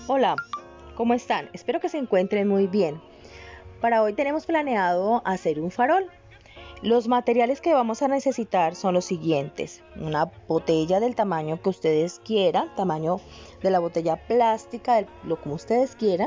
Hola, ¿cómo están? Espero que se encuentren muy bien. Para hoy tenemos planeado hacer un farol. Los materiales que vamos a necesitar son los siguientes: una botella del tamaño que ustedes quieran, tamaño de la botella plástica, lo como ustedes quieran,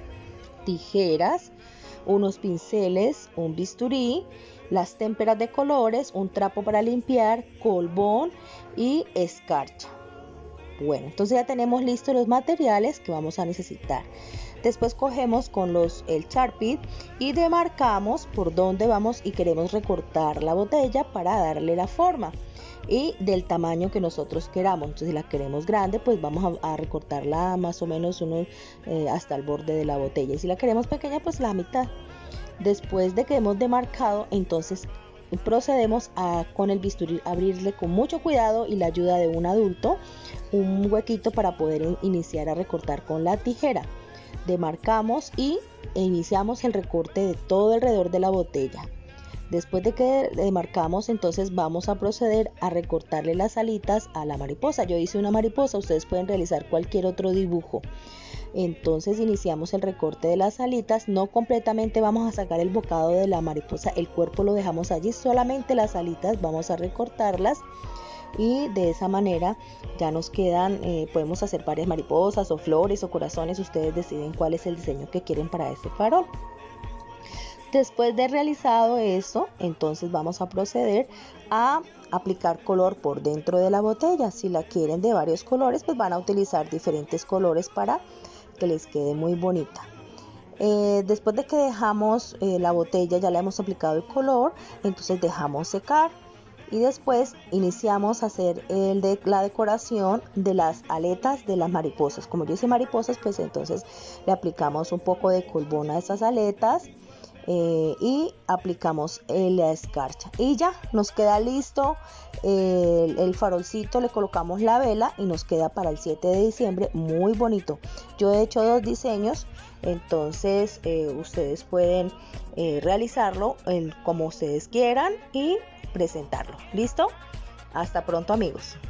tijeras, unos pinceles, un bisturí, las témperas de colores, un trapo para limpiar, colbón y escarcha. Bueno, entonces ya tenemos listos los materiales que vamos a necesitar. Después cogemos con el Sharpie y demarcamos por dónde vamos y queremos recortar la botella para darle la forma y del tamaño que nosotros queramos. Entonces, si la queremos grande, pues vamos a recortarla más o menos hasta el borde de la botella, y si la queremos pequeña, pues la mitad. Después de que hemos demarcado, entonces procedemos con el bisturí abrirle con mucho cuidado y la ayuda de un adulto un huequito para poder iniciar a recortar con la tijera. Demarcamos e iniciamos el recorte de todo alrededor de la botella. Después de que demarcamos, entonces vamos a proceder a recortarle las alitas a la mariposa. Yo hice una mariposa, ustedes pueden realizar cualquier otro dibujo. Entonces iniciamos el recorte de las alitas, no completamente vamos a sacar el bocado de la mariposa, el cuerpo lo dejamos allí, solamente las alitas vamos a recortarlas. Y de esa manera ya nos quedan, podemos hacer varias mariposas o flores o corazones, ustedes deciden cuál es el diseño que quieren para este farol. Después de realizado eso, entonces vamos a proceder a aplicar color por dentro de la botella. Si la quieren de varios colores, pues van a utilizar diferentes colores para que les quede muy bonita. Después de que dejamos la botella, ya le hemos aplicado el color, entonces dejamos secar. Y después iniciamos a hacer la decoración de las aletas de las mariposas. Como yo hice mariposas, pues entonces le aplicamos un poco de colbón a esas aletas y aplicamos la escarcha. Y ya nos queda listo el farolcito, le colocamos la vela y nos queda para el 7 de diciembre muy bonito. Yo he hecho 2 diseños, entonces ustedes pueden realizarlo como ustedes quieran y presentarlo. ¿Listo? Hasta pronto, amigos.